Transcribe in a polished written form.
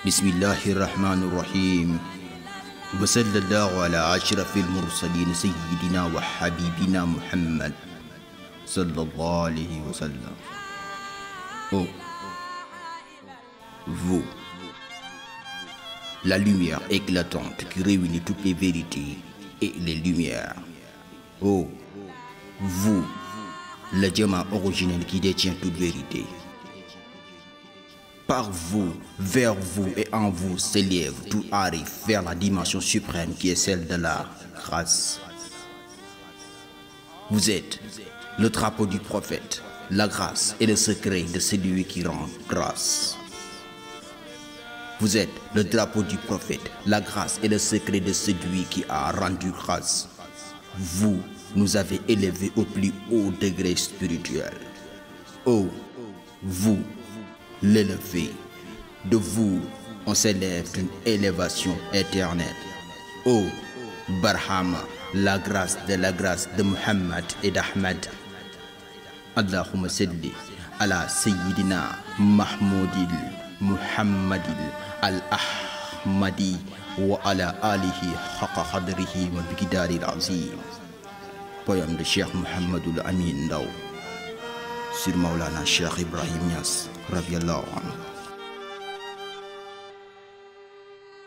بسم الله الرحمن الرحيم وصلى الله على أشرف المرسلين سيدنا وحبيبنا محمد صلى الله عليه وسلم. Oh, vous, la lumière éclatante qui réunit toutes les vérités et les lumières. Oh, vous, le diamant originel qui détient toute vérité. Par vous, vers vous et en vous s'élève tout arrive vers la dimension suprême qui est celle de la grâce. Vous êtes le drapeau du prophète, la grâce et le secret de celui qui rend grâce. Vous êtes le drapeau du prophète, la grâce et le secret de celui qui a rendu grâce. Vous nous avez élevés au plus haut degré spirituel. Oh, vous, l'élevé, de vous, on s'élève d'une élévation éternelle. Oh, Barhama, la grâce de Muhammad et d'Ahmad. Allahumma salli ala Sayyidina Mahmoudil Muhammadil al-Ahmadi wa ala alihi haqqa qadrihi wa biqdaril azim. Poème de Cheikh Mouhamadoul Amine Ndao sur Maulana Cheikh Ibrahim Niass radiyallahu anhu.